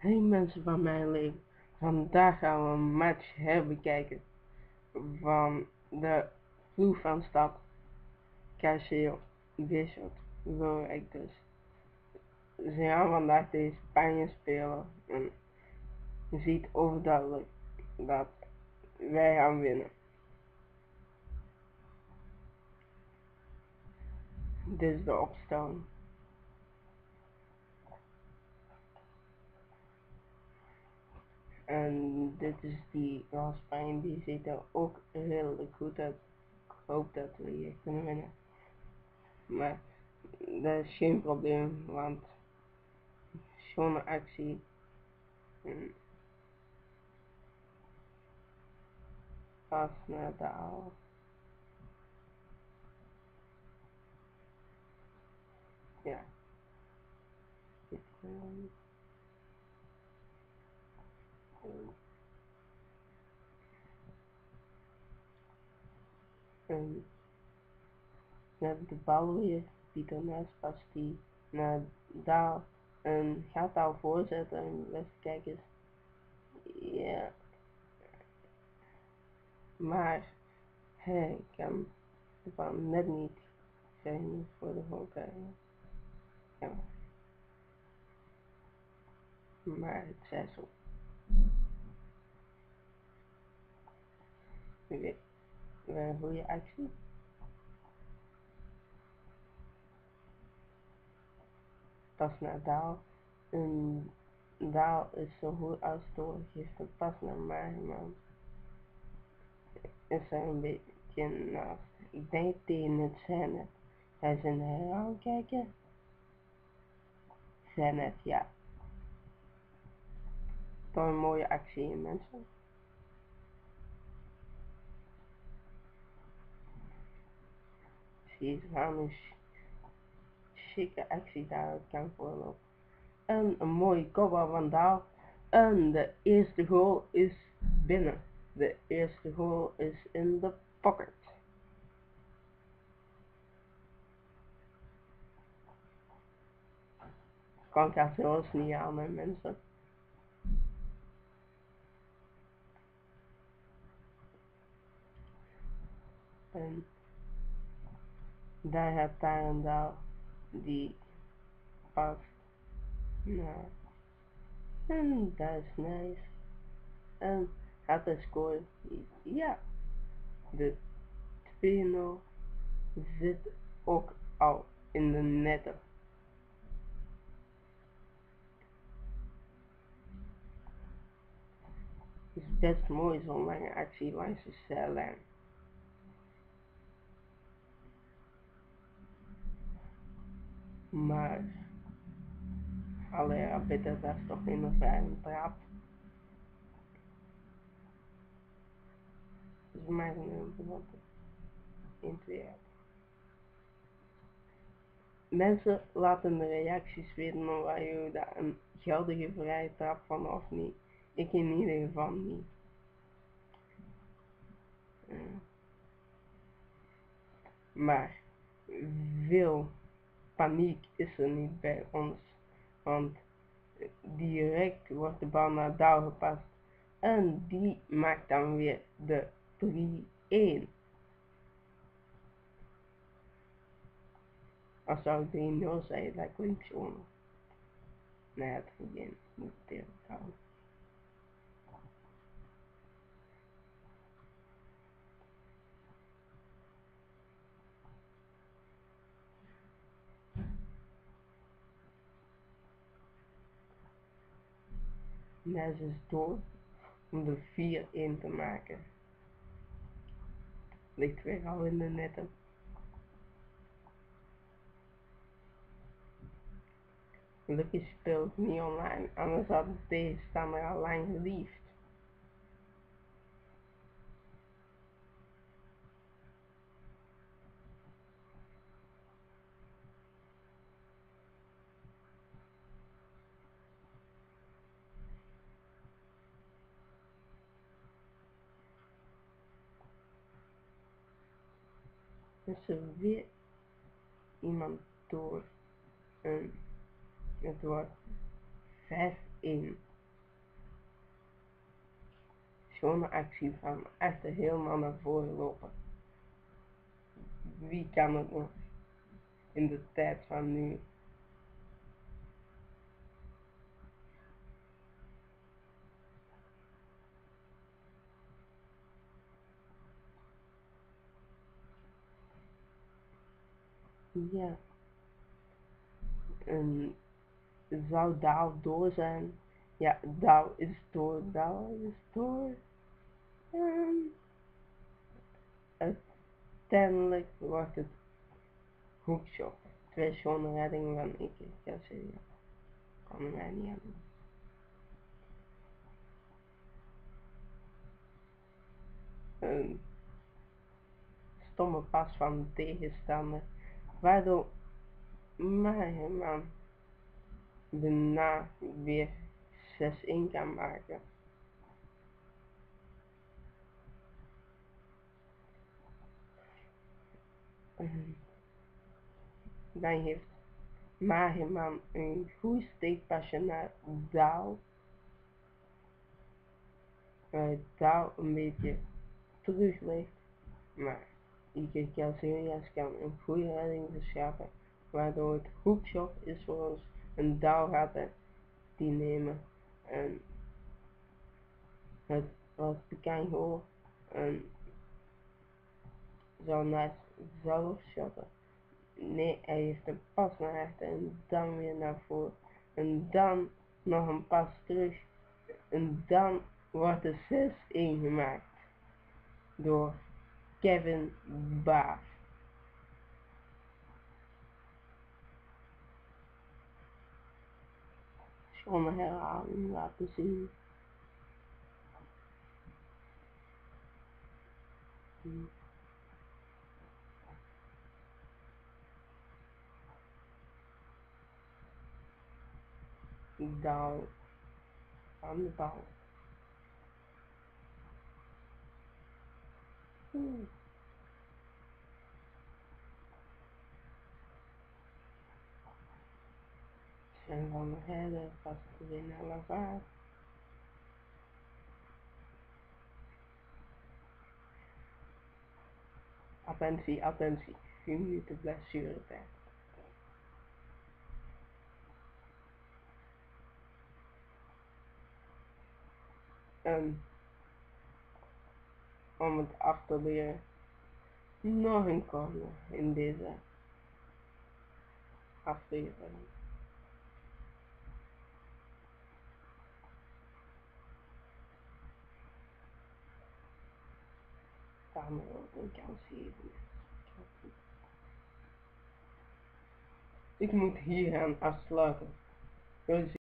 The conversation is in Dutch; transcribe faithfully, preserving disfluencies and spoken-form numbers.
Hey mensen van mijn leven, vandaag gaan we een match herbekijken van de ploeg van stad Casio Bishop ik dus. Ze gaan vandaag tegen Spanje spelen en je ziet overduidelijk dat wij gaan winnen. Dit is de opstelling. En dit is die van Spanje, die ziet er ook redelijk goed uit. Ik hoop dat we hier kunnen winnen. Maar dat is geen probleem, want schone actie en pas naar de aal. Ja. Dit, um, um, naar de bal weer, Pieter Naast past die naar daar en gaat daar voorzetten en beste kijkers. Ja. Maar hij kan de bal net niet krijgen voor de goal krijgen. Ja. Maar het zij zo. Weer een goede actie. Pas naar Daal. En Daal is zo goed als door, geeft een pas naar mij, man. Is er een beetje naast. Ik denk tegen het Zenit. Hij is in de herhaling kijken. Zenit, ja. Toch een mooie actie, mensen. Zie je, ze gaan een chique actie daaruit kan voorlopen. En een mooie kopbal van Daal. En de eerste goal is binnen. De eerste goal is in de pocket. Kan ik dat zelfs niet aan, hè, mensen. En daar heeft daar en daar die past. Nou, en dat is nice. En gaat hij scoren? Ja. De twee nul zit ook al in de netten. Het is best mooi zo'n lange actie langs de zijlijn. Maar allee, beter dat is toch in een vrije trap. Dus we maken een bijvoorbeeld één twee uit. Mensen laten de reacties weten of je daar een geldige vrije trap van of niet. Ik in ieder geval niet. Uh, maar veel paniek is er niet bij ons, want direct wordt de bal naar Douw gepast en die maakt dan weer de drie een. Als zou drie nul zijn, dat klinkt gewoon. Nee, het geen moet tegenhouden. Nes is door om de vier een te maken. Ligt weer al in de netten. Gelukkig speelt niet online, anders had de tegenstander al lang geliefd. Dus er weer iemand door en het wordt vijf een. zo'n actie van achter helemaal naar voren lopen. Wie kan het nog in de tijd van nu? Ja. En zou Douw door zijn? Ja, Douw is door, Douw is door. En uiteindelijk wordt het hoekshot. Twee schone reddingen van Iker Casillas. Kan mij niet hebben. Een stomme pas van de tegenstander, waardoor Maherman daarna weer zes één kan maken. En dan heeft Maherman een goed steekpasje naar Douw. Uh, Douw een beetje teruglegt, maar Iker Casillas kan een goede redding verschaffen, waardoor het hoekshot is voor ons. Een Douw gaat er die nemen en het was bekend gewoon en zou naast zelf shotten. Nee, hij heeft een pas naar achter en dan weer naar voren en dan nog een pas terug en dan wordt er zes één gemaakt door Kevin Baaf. Schone herhaling laten zien. Hmm. Douw aan de bal. Hmm. Zijn van de herder vast te winnen aan Lavaart. Attentie, attentie, vier minuten blessuretijd. En om het af te leren, nog een corner in deze aflevering. Gaan we ook een kans geven. Ik moet hier gaan afsluiten.